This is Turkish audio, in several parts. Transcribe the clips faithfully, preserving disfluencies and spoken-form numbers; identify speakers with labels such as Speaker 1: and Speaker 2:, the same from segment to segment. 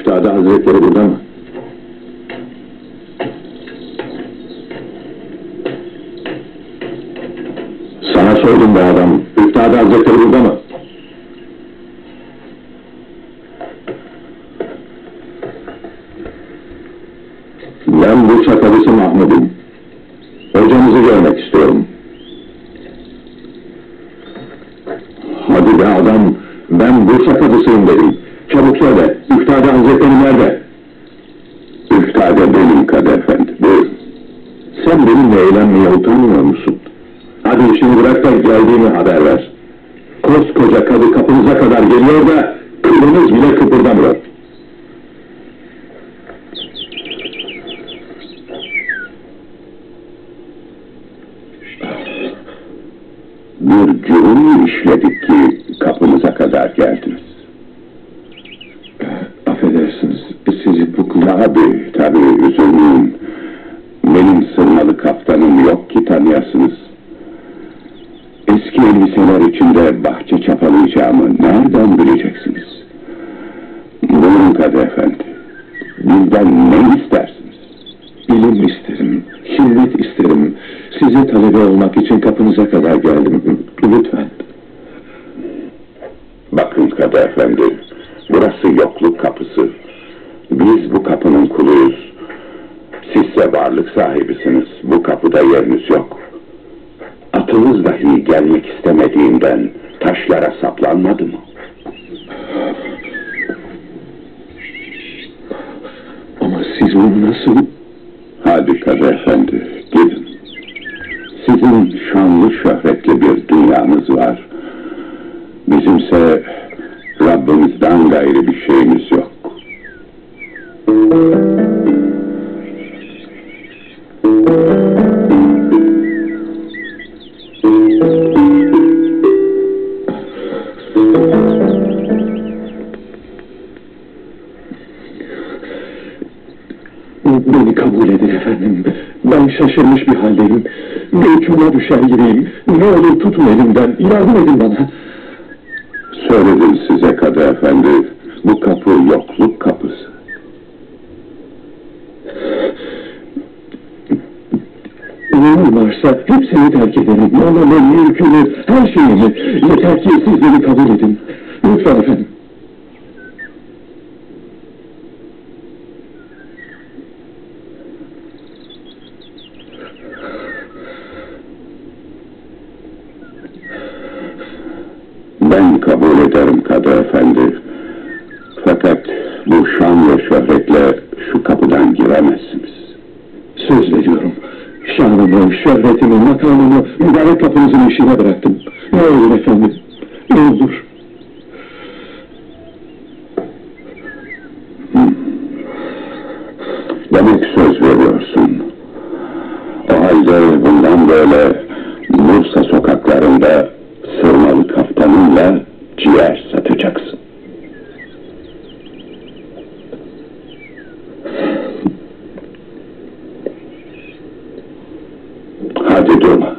Speaker 1: Üstad Hazretleri burada mı? Sana sordum be adam, Üstad Hazretleri burada mı? Ben Bursa Kadısı Mahmud'um. Hocamızı görmek istiyorum. Hadi be adam, ben Bursa Kadısıyım dedim. Çabuk söyle, Üftade Hazretleri nerede? Üftade benim Kadı Efendi, buyur. Sen benimle eğlenmeye utanmıyor musun? Hadi işini bırak da geldiğini haber ver. Koskoca kadı kapınıza kadar geliyor da kılınız bile kıpırdamıyor. Bir cürüm işledik ki kapınıza kadar geldiniz. Affedersiniz, sizi bu abi, tabii üzülmeyin. Benim sırmalı kaftanım yok ki tanıyasınız. Eski elbiseler içinde bahçe çapalayacağımı nereden bileceksiniz? Buyurun Kadı Efendi, bizden ne istersiniz? İlim isterim, hillet isterim. Size talebe olmak için kapınıza kadar geldim, lütfen. Bakın Kadı Efendi, burası yokluk kapısı. Biz bu kapının kuluyuz. Sizse varlık sahibisiniz, bu kapıda yeriniz yok. Atınız dahi gelmek istemediğinden taşlara saplanmadı mı? Ama siz bunu nasıl... Hadi Kadı Efendi, gidin. Sizin şanlı şöhretli bir dünyanız var. Bizimse Rabbimizden gayrı bir şeyimiz yok. Beni kabul edin efendim. Ben şaşırmış bir haldeyim. Göğsüme düşer gibiyim. Ne olur tutun elimden, yardım edin bana. Söyledim size Kadı Efendi, bu kapı yokluk kapısı. Neyim varsa hepsini terk ederim. Malımı, mülkümü, her şeyimi. Yeter ki siz beni kabul edin. Lütfen efendim. Ben kabul ederim Kadı Efendi. Fakat bu şan ve şöhretle şu kapıdan giremezsiniz. Söz veriyorum. Şanımı, şöhretimi, makamımı mübarek kapınızın işine bıraktım. Ne olur efendim, ne olur. Demek söz veriyorsun. O halde bundan böyle Bursa sokaklarında sırmalı kaftanınla ciğer satacaksın. Hadi durma.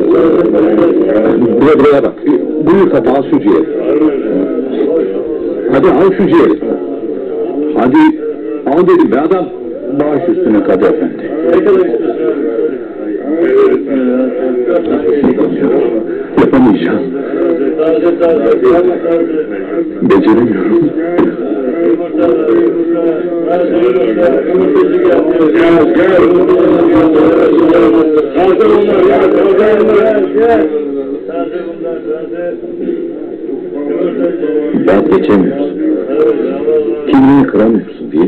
Speaker 1: Buraya buraya bak. Buyur kapağı sucuya. Hadi al şu ciğeri. Hadi al dedim be adam. Baş üstüne Kadı Efendi. Yapamayacağım. Beceremiyorum. Vazgeçemiyorsun. Kimliğini kıramıyorsun değil mi?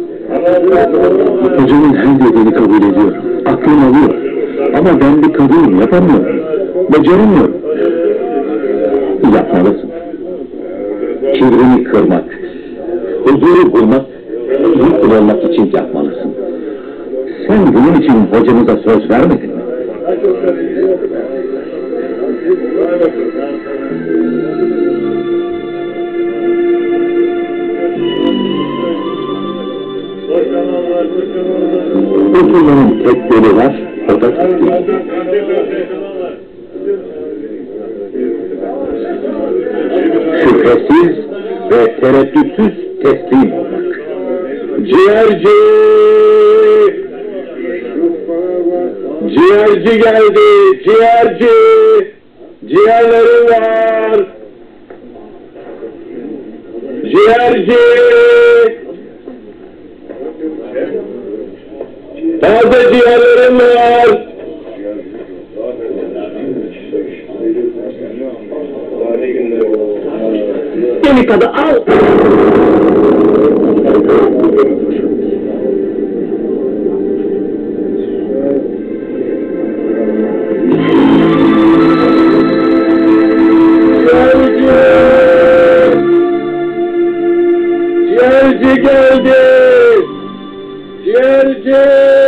Speaker 1: Hocamın her dediğini kabul ediyorum. Aklım alıyor. Ama ben bir kadınım, yapamıyorum. Beceremiyorum. Yapmalısın. Kibrini kırmak, huzuru bulmak, mutlu olmak için yapmalısın. Sen bunun için hocamıza söz vermedin mi? Huzurların tek yolu var, o da teslim. Şüphesiz ve tereddütsüz teslim olmak. Ciğerci! Ciğerci geldi, ciğerci! Ciğerlerim var! Ciğerci! Taze ciğerlerim var! Beni Kadı al! Ciğerci! Ciğerci geldi! Ciğerci!